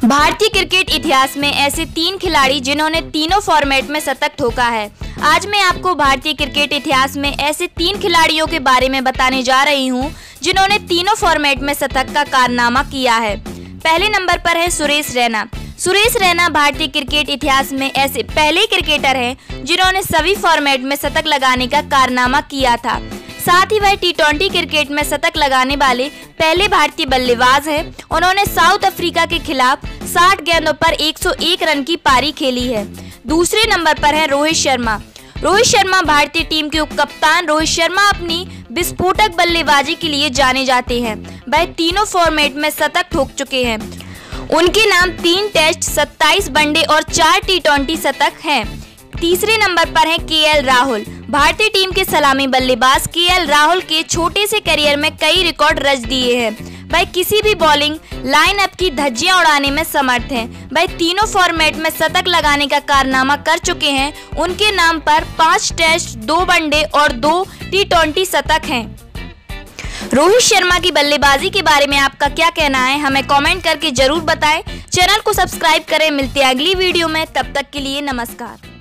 भारतीय क्रिकेट इतिहास में ऐसे 3 खिलाड़ी जिन्होंने तीनों फॉर्मेट में शतक ठोका है। आज मैं आपको भारतीय क्रिकेट इतिहास में ऐसे 3 खिलाड़ियों के बारे में बताने जा रही हूं जिन्होंने तीनों फॉर्मेट में शतक का कारनामा किया है। पहले नंबर पर है सुरेश रैना। सुरेश रैना भारतीय क्रिकेट इतिहास में ऐसे पहले क्रिकेटर हैं जिन्होंने सभी फॉर्मेट में शतक लगाने का कारनामा किया था। साथ ही वह टी20 क्रिकेट में शतक लगाने वाले पहले भारतीय बल्लेबाज हैं। उन्होंने साउथ अफ्रीका के खिलाफ 60 गेंदों पर 101 रन की पारी खेली है। दूसरे नंबर पर है रोहित शर्मा। रोहित शर्मा भारतीय टीम के उपकप्तान। रोहित शर्मा अपनी विस्फोटक बल्लेबाजी के लिए जाने जाते हैं। वह तीनों फॉर्मेट में शतक ठोक चुके हैं। उनके नाम 3 टेस्ट, 27 वनडे और 4 टी20 शतक हैं। तीसरे नंबर पर हैं केएल राहुल। भारतीय टीम के सलामी बल्लेबाज केएल राहुल के छोटे से करियर में कई रिकॉर्ड रच दिए हैं। वह किसी भी बॉलिंग लाइनअप की धज्जियां उड़ाने में समर्थ हैं। वह तीनों फॉर्मेट में शतक लगाने का कारनामा कर चुके हैं। उनके नाम पर 5 टेस्ट, 2 वनडे और 2 टी20 शतक हैं। रोहित शर्मा की बल्लेबाजी के बारे में आपका क्या कहना है, हमें कमेंट करके जरूर बताएं। चैनल को सब्सक्राइब करें। मिलते हैं अगली वीडियो में, तब तक के लिए नमस्कार।